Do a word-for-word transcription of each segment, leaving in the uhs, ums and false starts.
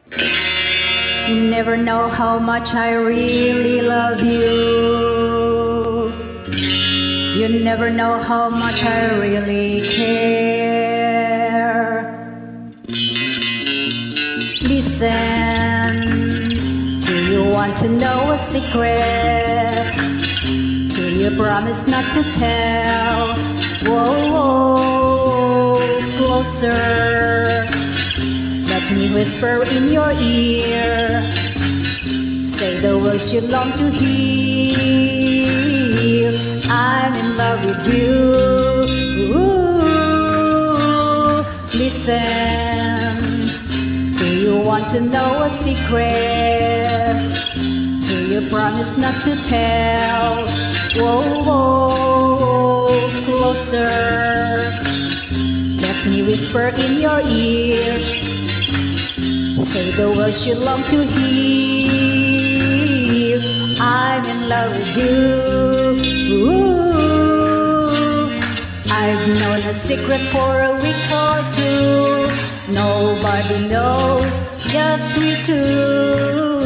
You never know how much I really love you. You never know how much I really care. Listen, do you want to know a secret? Do you promise not to tell? Whoa, whoa, closer. Let me whisper in your ear. Say the words you long to hear. I'm in love with you. Ooh, listen. Do you want to know a secret? Do you promise not to tell? Whoa, whoa, closer. Let me whisper in your ear. Say the words you long to hear. I'm in love with you. Ooh, I've known a secret for a week or two. Nobody knows, just we two.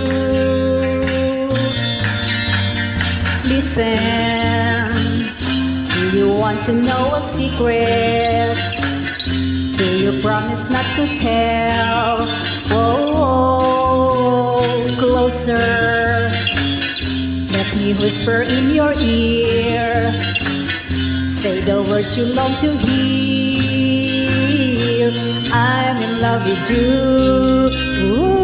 Listen, do you want to know a secret? Do you promise not to tell? Whoa, whoa, closer. Let me whisper in your ear. Say the words you long to hear. I'm in love with you. Ooh.